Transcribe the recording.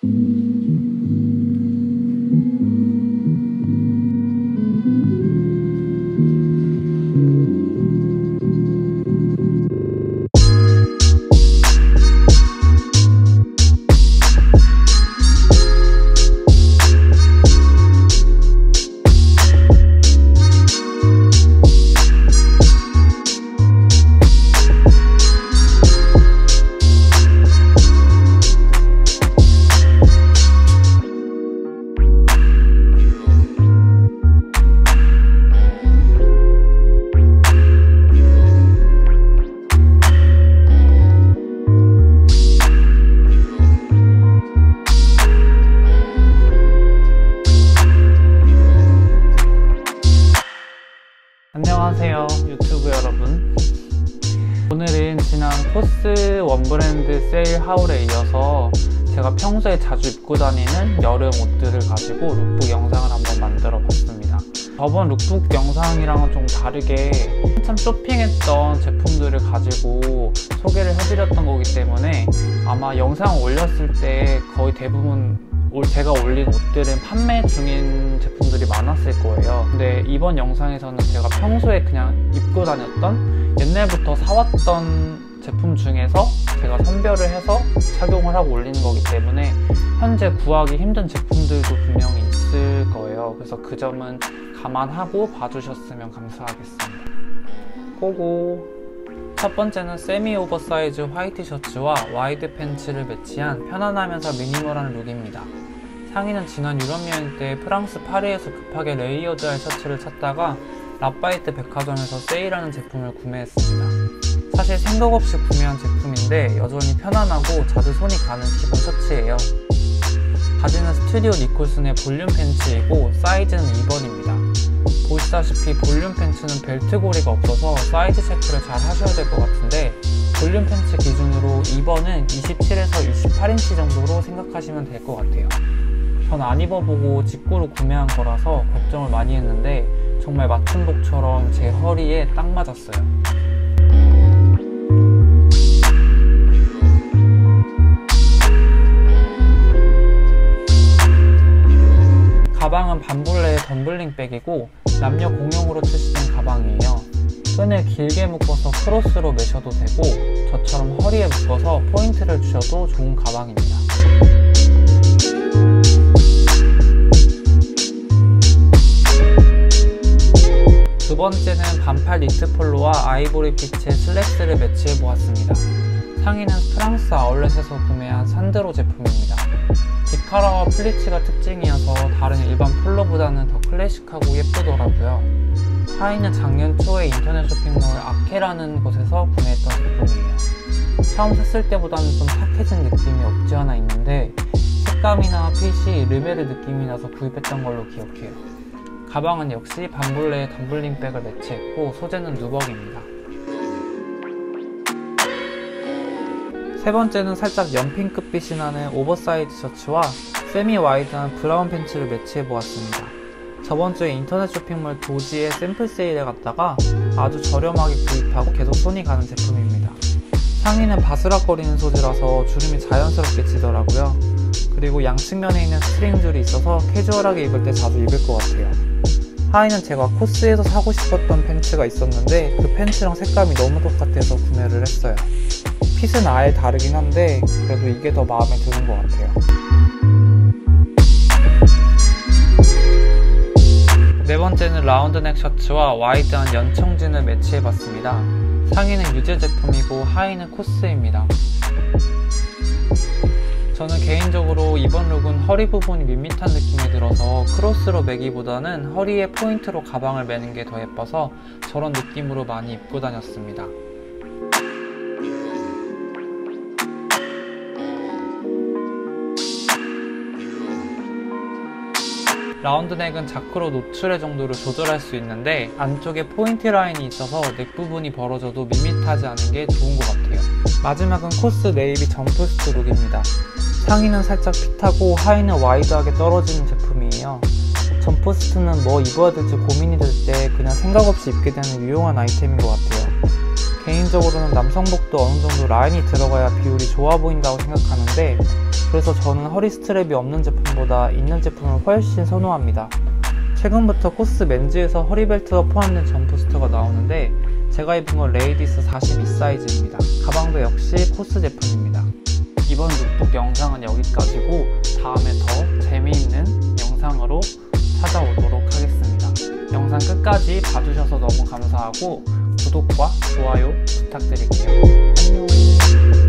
안녕하세요 유튜브 여러분. 오늘은 지난 코스 원브랜드 세일 하울에 이어서 제가 평소에 자주 입고 다니는 여름 옷들을 가지고 룩북 영상을 한번 만들어 봤습니다. 저번 룩북 영상이랑은 좀 다르게 한참 쇼핑했던 제품들을 가지고 소개를 해드렸던 거기 때문에 아마 영상을 올렸을 때 거의 대부분 제가 올린 옷들은 판매 중인 제품들이 많았을 거예요. 근데 이번 영상에서는 제가 평소에 그냥 입고 다녔던 옛날부터 사왔던 제품 중에서 제가 선별을 해서 착용을 하고 올리는 거기 때문에 현재 구하기 힘든 제품들도 분명히 있을 거예요. 그래서 그 점은 감안하고 봐주셨으면 감사하겠습니다. 고고! 첫 번째는 세미 오버사이즈 화이트 셔츠와 와이드 팬츠를 매치한 편안하면서 미니멀한 룩입니다. 상의는 지난 유럽 여행 때 프랑스 파리에서 급하게 레이어드할 셔츠를 찾다가 라파이트 백화점에서 세일하는 제품을 구매했습니다. 사실 생각 없이 구매한 제품인데 여전히 편안하고 자주 손이 가는 기본 셔츠예요. 바지는 스튜디오 니콜슨의 볼륨 팬츠이고 사이즈는 2번입니다. 보시다시피 볼륨 팬츠는 벨트 고리가 없어서 사이즈 체크를 잘 하셔야 될 것 같은데 볼륨 팬츠 기준으로 2번은 27에서 28인치 정도로 생각하시면 될 것 같아요. 전 안 입어보고 직구로 구매한 거라서 걱정을 많이 했는데 정말 맞춤복처럼 제 허리에 딱 맞았어요. 가방은 반볼레의 덤블링 백이고 남녀 공용으로 출시된 가방이에요. 끈을 길게 묶어서 크로스로 매셔도 되고 저처럼 허리에 묶어서 포인트를 주셔도 좋은 가방입니다. 두 번째는 반팔 니트 폴로와 아이보리 빛의 슬랙스를 매치해 보았습니다. 상의는 프랑스 아울렛에서 구매한 산드로 제품입니다. 디카라와 플리츠가 특징이어서 다른 일반 폴로보다는 더 클래식하고 예쁘더라고요. 하의는 작년 초에 인터넷 쇼핑몰 아케라는 곳에서 구매했던 제품이에요. 처음 샀을 때보다는 좀 탁해진 느낌이 없지 않아 있는데 색감이나 핏이 르메르 느낌이 나서 구입했던 걸로 기억해요. 가방은 역시 반볼레의 덤블링 백을 매치했고 소재는 누벅입니다. 세 번째는 살짝 연핑크빛이 나는 오버사이즈 셔츠와 세미 와이드한 브라운 팬츠를 매치해 보았습니다. 저번주에 인터넷 쇼핑몰 도지의 샘플 세일에 갔다가 아주 저렴하게 구입하고 계속 손이 가는 제품입니다. 상의는 바스락거리는 소재라서 주름이 자연스럽게 지더라고요. 그리고 양측면에 있는 스트링 줄이 있어서 캐주얼하게 입을 때 자주 입을 것 같아요. 하의는 제가 코스에서 사고 싶었던 팬츠가 있었는데 그 팬츠랑 색감이 너무 똑같아서 구매를 했어요. 핏은 아예 다르긴 한데 그래도 이게 더 마음에 드는 것 같아요. 네 번째는 라운드넥 셔츠와 와이드한 연청진을 매치해봤습니다. 상의는 유제 제품이고 하의는 코스입니다. 저는 개인적으로 이번 룩은 허리 부분이 밋밋한 느낌이 들어서 크로스로 매기보다는 허리에 포인트로 가방을 매는 게 더 예뻐서 저런 느낌으로 많이 입고 다녔습니다. 라운드넥은 자크로 노출의 정도를 조절할 수 있는데 안쪽에 포인트 라인이 있어서 넥 부분이 벌어져도 밋밋하지 않은 게 좋은 것 같아요. 마지막은 코스 네이비 점프스트 룩입니다. 상의는 살짝 핏하고 하의는 와이드하게 떨어지는 제품이에요. 점프스트는 뭐 입어야 될지 고민이 될 때 그냥 생각 없이 입게 되는 유용한 아이템인 것 같아요. 개인적으로는 남성복도 어느 정도 라인이 들어가야 비율이 좋아 보인다고 생각하는데, 그래서 저는 허리 스트랩이 없는 제품보다 있는 제품을 훨씬 선호합니다. 최근부터 코스 맨즈에서 허리벨트가 포함된 점프스터가 나오는데, 제가 입은 건 레이디스 42 사이즈입니다. 가방도 역시 코스 제품입니다. 이번 룩북 영상은 여기까지고, 다음에 더 재미있는 영상으로 찾아오도록 하겠습니다. 영상 끝까지 봐주셔서 너무 감사하고 구독과 좋아요 부탁드릴게요. 안녕.